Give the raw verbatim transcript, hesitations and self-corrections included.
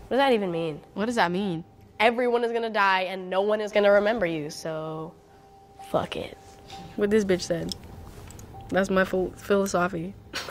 What does that even mean? What does that mean? Everyone is gonna die and no one is gonna remember you, so fuck it. What this bitch said. That's my full philosophy.